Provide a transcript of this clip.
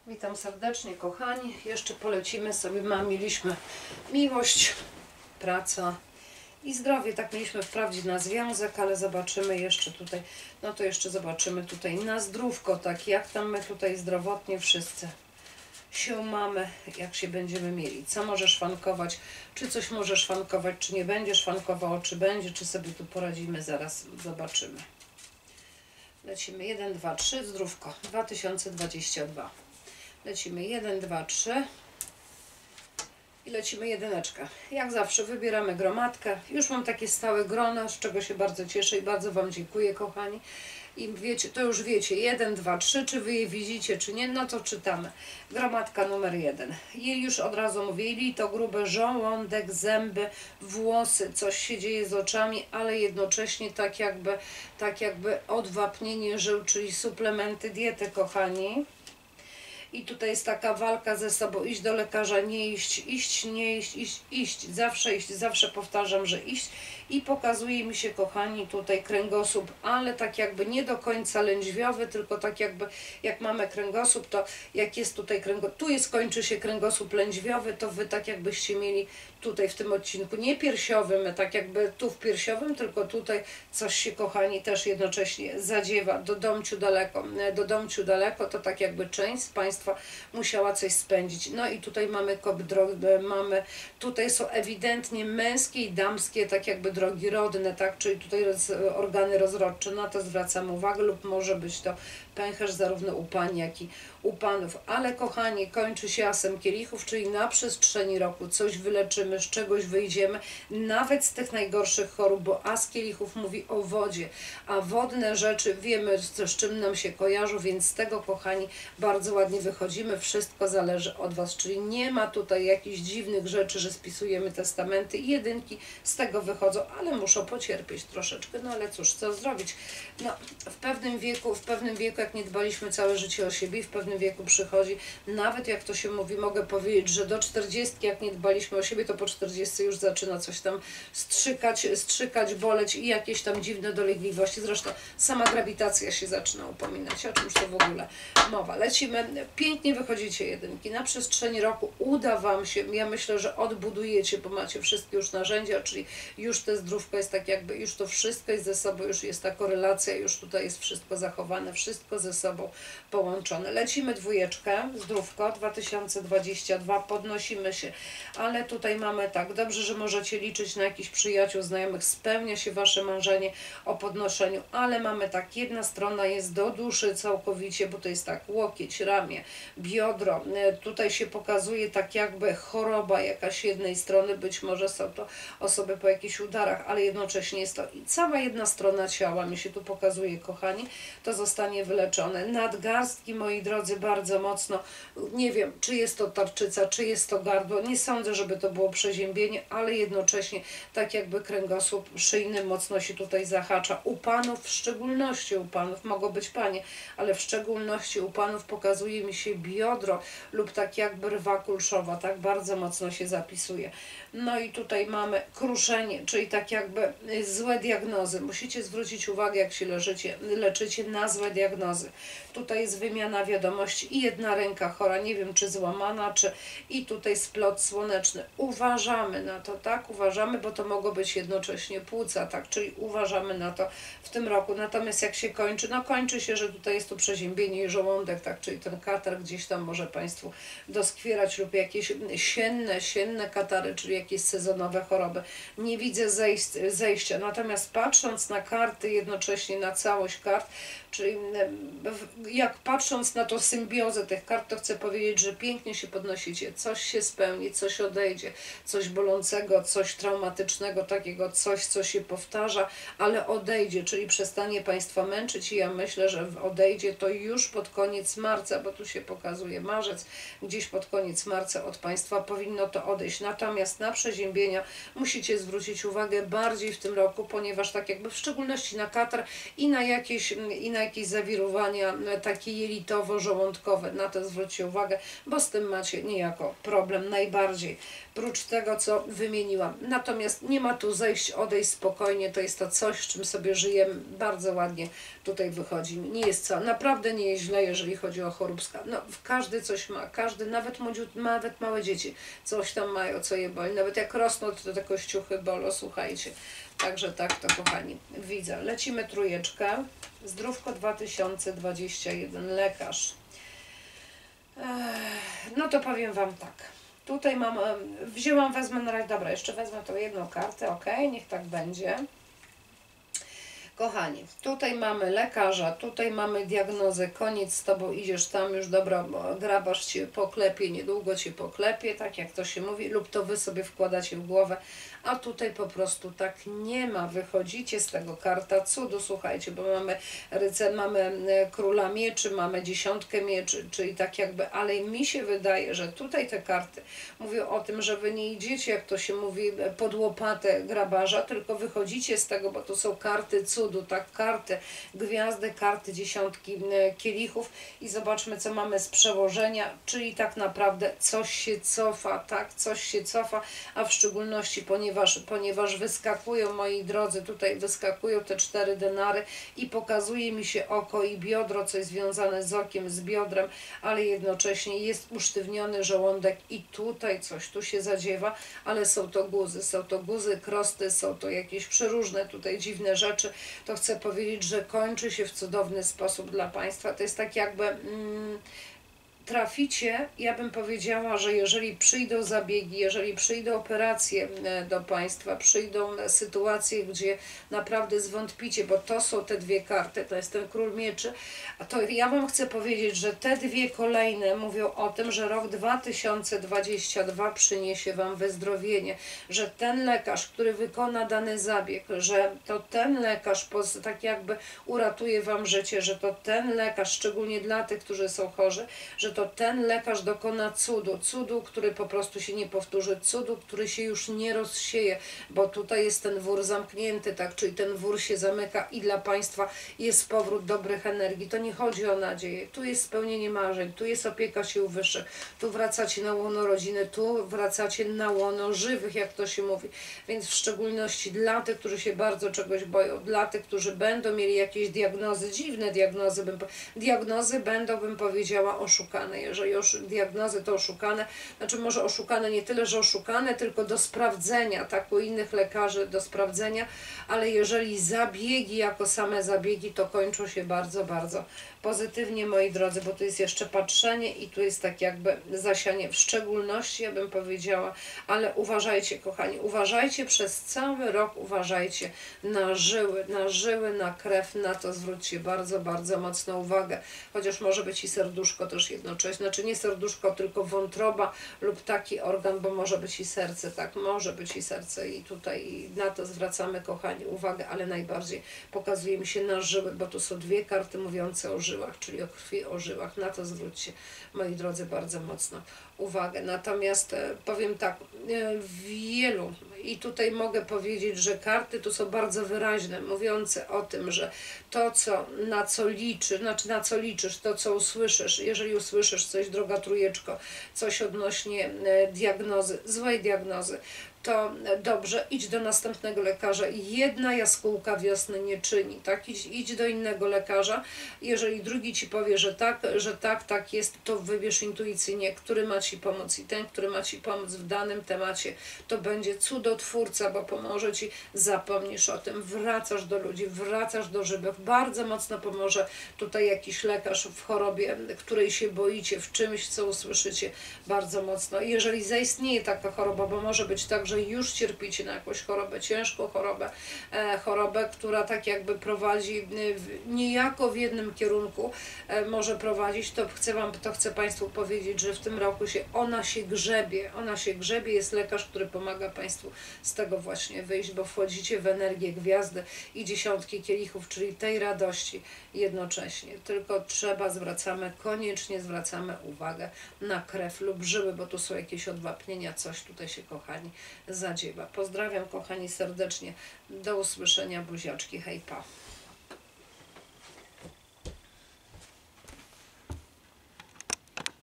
Witam serdecznie, kochani. Jeszcze polecimy sobie, mieliśmy miłość, praca i zdrowie. Tak mieliśmy wprawdzie na związek, ale zobaczymy jeszcze tutaj, no to jeszcze zobaczymy tutaj na zdrówko, tak jak tam my tutaj zdrowotnie wszyscy się mamy, jak się będziemy mieli. Co możesz fankować, czy coś możesz fankować, czy nie będziesz fankował, czy będzie, czy sobie tu poradzimy, zaraz zobaczymy. Lecimy 1, 2, 3, zdrówko 2022. Lecimy 1, 2, 3 i lecimy jedyneczkę. Jak zawsze wybieramy gromadkę. Już mam takie stałe grono, z czego się bardzo cieszę i bardzo Wam dziękuję, kochani. I wiecie, to już wiecie, 1, 2, 3, czy Wy je widzicie, czy nie, no to czytamy. Gromadka numer 1. I już od razu mówię, to grube żołądek, zęby, włosy, coś się dzieje z oczami, ale jednocześnie tak jakby odwapnienie żył, czyli suplementy diety, kochani. I tutaj jest taka walka ze sobą, iść do lekarza, nie iść, iść, nie iść, iść, zawsze powtarzam, że iść. I pokazuje mi się, kochani, tutaj kręgosłup, ale tak jakby nie do końca lędźwiowy, tylko tak jakby, jak mamy kręgosłup, to jak jest tutaj kręgosłup, kończy się kręgosłup lędźwiowy, to Wy tak jakbyście mieli tutaj w tym odcinku, nie piersiowym, tak jakby tu w piersiowym, tylko tutaj coś się, kochani, też jednocześnie zadziewa, do domciu daleko, to tak jakby część z Państwa musiała coś spędzić. No i tutaj mamy tutaj są ewidentnie męskie i damskie, tak jakby drogi rodne, tak, czyli tutaj organy rozrodcze, na to zwracam uwagę, lub może być to pęcherz zarówno u pań, jak i u panów. Ale kochani, kończy się asem kielichów, czyli na przestrzeni roku coś wyleczymy, z czegoś wyjdziemy, nawet z tych najgorszych chorób, bo as kielichów mówi o wodzie, a wodne rzeczy wiemy, z czym nam się kojarzą, więc z tego, kochani, bardzo ładnie wychodzimy, wszystko zależy od Was, czyli nie ma tutaj jakichś dziwnych rzeczy, że spisujemy testamenty i jedynki z tego wychodzą, ale muszą pocierpieć troszeczkę, no ale cóż, co zrobić? No, w pewnym wieku, jak nie dbaliśmy całe życie o siebie, w pewnym wieku przychodzi, nawet jak to się mówi, mogę powiedzieć, że do 40, jak nie dbaliśmy o siebie, to po 40 już zaczyna coś tam strzykać, boleć i jakieś tam dziwne dolegliwości. Zresztą sama grawitacja się zaczyna upominać, o czymś to w ogóle mowa. Lecimy, pięknie wychodzicie jedynki, na przestrzeni roku uda Wam się, ja myślę, że odbudujecie, bo macie wszystkie już narzędzia, czyli już te zdrówko jest tak jakby, już to wszystko jest ze sobą, już jest ta korelacja, już tutaj jest wszystko zachowane, wszystko ze sobą połączone. Lecimy dwójeczkę, zdrówko 2022, podnosimy się, ale tutaj mamy tak, dobrze, że możecie liczyć na jakichś przyjaciół, znajomych, spełnia się Wasze marzenie o podnoszeniu, ale mamy tak, jedna strona jest do duszy całkowicie, bo to jest tak, łokieć, ramię, biodro, tutaj się pokazuje tak jakby choroba jakaś jednej strony, być może są to osoby po jakichś udarach, ale jednocześnie jest to i cała jedna strona ciała, mi się tu pokazuje, kochani, to zostanie wyleczone. Nadgarstki, moi drodzy, bardzo mocno, nie wiem, czy jest to tarczyca, czy jest to gardło, nie sądzę, żeby to było przeziębienie, ale jednocześnie tak jakby kręgosłup szyjny mocno się tutaj zahacza. U panów, w szczególności u panów, mogą być panie, ale w szczególności u panów pokazuje mi się biodro lub tak jakby rwa kulszowa, tak bardzo mocno się zapisuje. No i tutaj mamy kruszenie, czyli tak jakby złe diagnozy. Musicie zwrócić uwagę, jak się leczycie na złe diagnozy. Tutaj jest wymiana wiadomości i jedna ręka chora, nie wiem czy złamana, czy i tutaj splot słoneczny. Uważamy na to, tak? Uważamy, bo to mogło być jednocześnie płuca, tak? Czyli uważamy na to w tym roku. Natomiast jak się kończy, no kończy się, że tutaj jest tu przeziębienie i żołądek, tak? Czyli ten katar gdzieś tam może Państwu doskwierać lub jakieś sienne katary, czyli jakieś sezonowe choroby. Nie widzę zejścia. Natomiast patrząc na karty, jednocześnie na całość kart, czyli jak patrząc na tą symbiozę tych kart, to chcę powiedzieć, że pięknie się podnosicie, coś się spełni, coś odejdzie, coś bolącego, coś traumatycznego, takiego coś, co się powtarza, ale odejdzie, czyli przestanie Państwa męczyć i ja myślę, że odejdzie to już pod koniec marca, bo tu się pokazuje marzec, gdzieś pod koniec marca od Państwa powinno to odejść. Natomiast na przeziębienia musicie zwrócić uwagę bardziej w tym roku, ponieważ tak jakby w szczególności na katar i na jakieś zawirowania takie jelitowo-żołądkowe, na to zwróćcie uwagę, bo z tym macie niejako problem najbardziej, prócz tego, co wymieniłam. Natomiast nie ma tu zejść, odejść spokojnie, to jest to coś, z czym sobie żyjemy, bardzo ładnie tutaj wychodzi. Nie jest co, naprawdę nie jest źle, jeżeli chodzi o choróbska. No, każdy coś ma, każdy, nawet nawet małe dzieci coś tam mają, co je boli. Nawet jak rosną, to te kościuchy bolą, słuchajcie. Także tak to, kochani, widzę. Lecimy trójeczkę. Zdrówko 2021, lekarz. No to powiem Wam tak. Tutaj mam, wezmę na razie, dobra, jeszcze wezmę tą jedną kartę, ok, niech tak będzie. Kochani, tutaj mamy lekarza, tutaj mamy diagnozę, koniec z Tobą, idziesz tam już, dobra, grabarz Cię poklepie, niedługo Cię poklepie, tak jak to się mówi, lub to Wy sobie wkładacie w głowę, a tutaj po tak nie ma, wychodzicie z tego, karta cudu, słuchajcie, bo mamy mamy króla mieczy, mamy dziesiątkę mieczy, czyli tak jakby, ale mi się wydaje, że tutaj te karty mówią o tym, że Wy nie idziecie, jak to się mówi, pod łopatę grabarza, tylko wychodzicie z tego, bo to są karty cudu, tak, karty gwiazdy, karty dziesiątki kielichów i zobaczmy, co mamy z przełożenia, czyli tak naprawdę coś się cofa, tak, coś się cofa, a w szczególności, ponieważ wyskakują, moi drodzy, tutaj wyskakują te 4 denary i pokazuje mi się oko i biodro, coś związane z okiem, z biodrem, ale jednocześnie jest usztywniony żołądek i tutaj coś tu się zadziewa, ale są to guzy, krosty, są to jakieś przeróżne tutaj dziwne rzeczy. To chcę powiedzieć, że kończy się w cudowny sposób dla Państwa. To jest tak jakby traficie, ja bym powiedziała, że jeżeli przyjdą zabiegi, jeżeli przyjdą operacje do Państwa, przyjdą sytuacje, gdzie naprawdę zwątpicie, bo to są te dwie karty, to jest ten król mieczy, a to ja Wam chcę powiedzieć, że te dwie kolejne mówią o tym, że rok 2022 przyniesie Wam wyzdrowienie, że ten lekarz, który wykona dany zabieg, że to ten lekarz tak jakby uratuje Wam życie, że to ten lekarz, szczególnie dla tych, którzy są chorzy, że to ten lekarz dokona cudu, który po prostu się nie powtórzy, cudu, który się już nie rozsieje, bo tutaj jest ten wór zamknięty, tak, czyli ten wór się zamyka i dla Państwa jest powrót dobrych energii. To nie chodzi o nadzieję, tu jest spełnienie marzeń, tu jest opieka sił wyższych, tu wracacie na łono rodziny, tu wracacie na łono żywych, jak to się mówi, więc w szczególności dla tych, którzy się bardzo czegoś boją, dla tych, którzy będą mieli jakieś diagnozy, dziwne diagnozy będą, bym powiedziała, oszukane. Jeżeli diagnozy to oszukane, znaczy może oszukane nie tyle, że oszukane, tylko do sprawdzenia, tak, u innych lekarzy do sprawdzenia, ale jeżeli zabiegi jako same zabiegi, to kończą się bardzo, bardzo pozytywnie, moi drodzy, bo tu jest jeszcze patrzenie i tu jest tak jakby zasianie, w szczególności ja bym powiedziała, ale uważajcie, kochani, uważajcie przez cały rok, uważajcie na żyły, na krew, na to zwróćcie bardzo, bardzo mocno uwagę, chociaż może być i serduszko też jednocześnie, znaczy nie serduszko, tylko wątroba lub taki organ, bo może być i serce, tak, może być i serce i tutaj na to zwracamy, kochani, uwagę, ale najbardziej pokazuje mi się na żyły, bo tu są dwie karty mówiące o żyłach, czyli o krwi, o żyłach, na to zwróćcie, moi drodzy, bardzo mocno uwagę. Natomiast powiem tak, wielu, i tutaj mogę powiedzieć, że karty tu są bardzo wyraźne, mówiące o tym, że to, na co liczysz, to, co usłyszysz, jeżeli usłyszysz coś, droga trójeczko, coś odnośnie diagnozy, złej diagnozy, to dobrze, idź do następnego lekarza. Jedna jaskółka wiosny nie czyni, tak? Idź do innego lekarza. Jeżeli drugi Ci powie, że tak jest, to wybierz intuicyjnie, który ma Ci pomóc i ten, który ma Ci pomóc w danym temacie, to będzie cudotwórca, bo pomoże Ci, zapomnisz o tym, wracasz do ludzi, wracasz do żywych. Bardzo mocno pomoże tutaj jakiś lekarz w chorobie, której się boicie, w czymś, co usłyszycie, bardzo mocno. Jeżeli zaistnieje taka choroba, bo może być tak, że już cierpicie na jakąś chorobę, ciężką chorobę, która tak jakby prowadzi niejako w jednym kierunku, może prowadzić, to chcę Państwu powiedzieć, że w tym roku ona się grzebie, jest lekarz, który pomaga Państwu z tego właśnie wyjść, bo wchodzicie w energię gwiazdy i dziesiątki kielichów, czyli tej radości jednocześnie, tylko koniecznie zwracamy uwagę na krew lub żyły, bo tu są jakieś odwapnienia, coś tutaj się, kochani, zadziewa. Pozdrawiam, kochani, serdecznie. Do usłyszenia, buziaczki, hej, pa.